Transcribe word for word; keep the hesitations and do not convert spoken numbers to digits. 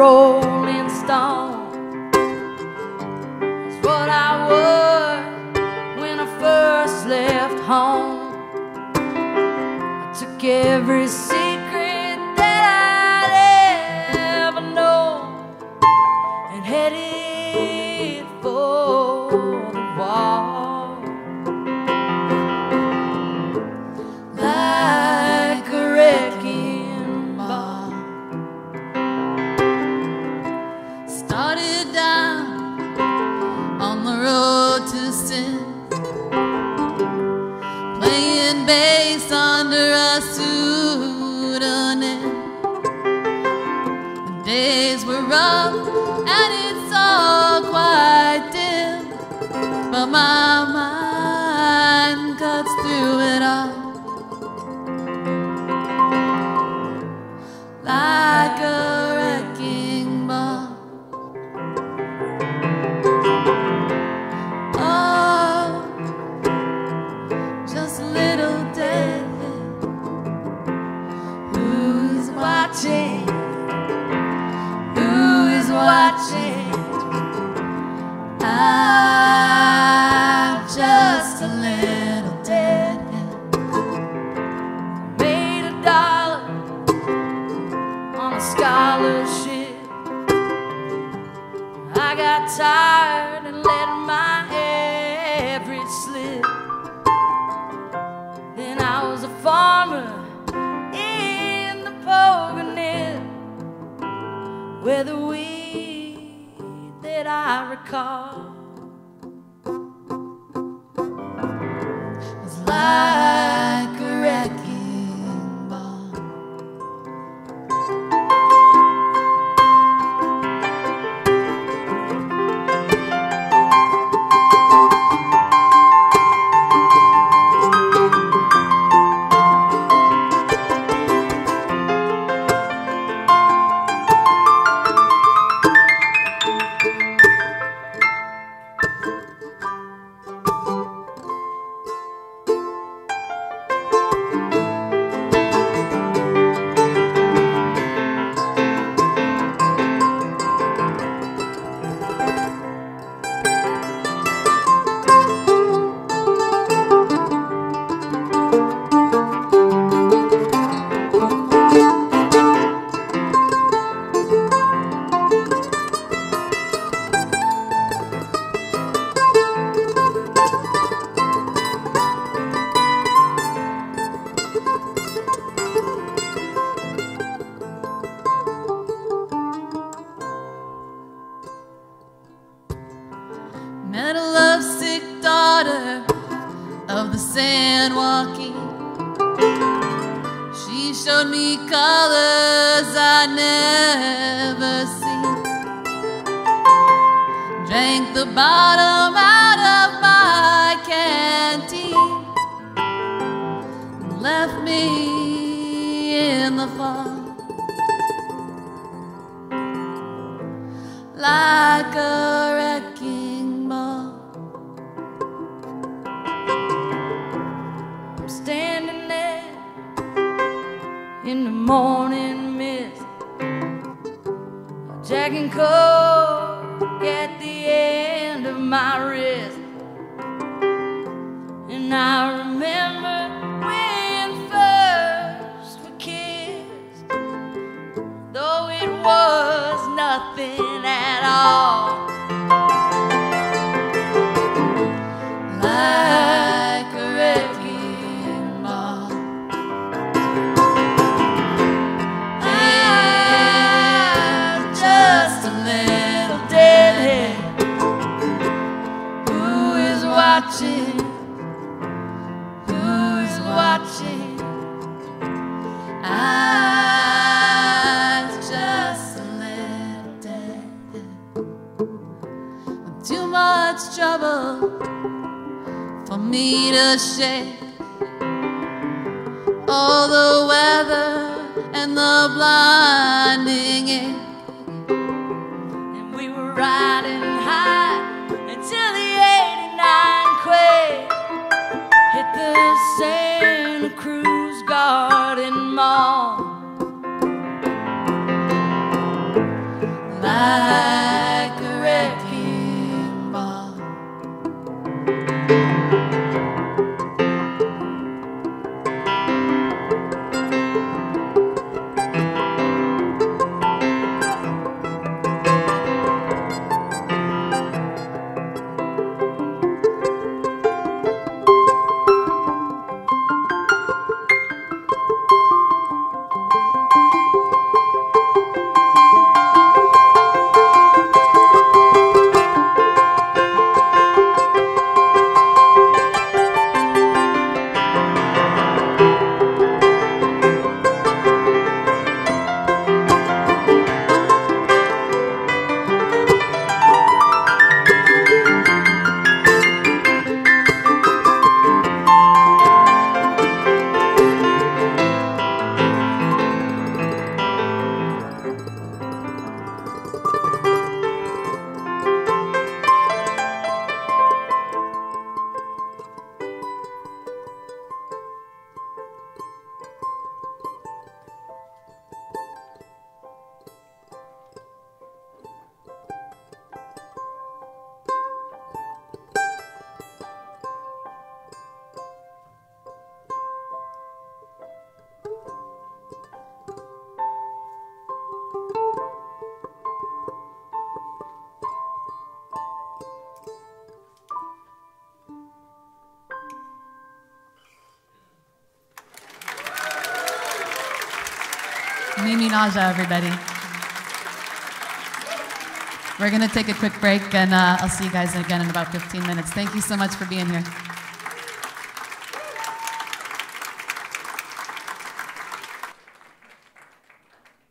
rolling stone. It's what I was when I first left home. I took every secret that I'd ever known and headed for the wall. Like a wrecking ball, started down on the road to sin, playing bass under a pseudonym. The days were rough and it's all quite dim, but my mind cuts through it all like a wrecking ball. Oh, just a little deadhead who's watching, who is watching. I'm just a little deadhead, made a dollar on a scholarship. I got tired and let my average slip. Then I was a farmer in the Pogonip, where the weed that I recall was like a wrecking ball. Met a lovesick daughter of the sand walking. She showed me colors I'd never seen. Drank the bottom out of my canteen, left me in the fall like a wrecking ball. I'm standing there in the morning mist, Jack and Coke at the end of my wrist. And I remember when first we kissed, though it was nothing at all. Like a wrecking ball, I'm just a little deadhead who is watching, who is watching. I'm just a little deadhead with too much trouble for me to shake. All the weather and the blinding ache, and we were riding high until the eighty-nine quake hit the Santa Cruz Garden Mall. Mimi Naja, everybody. We're going to take a quick break, and uh, I'll see you guys again in about fifteen minutes. Thank you so much for being here.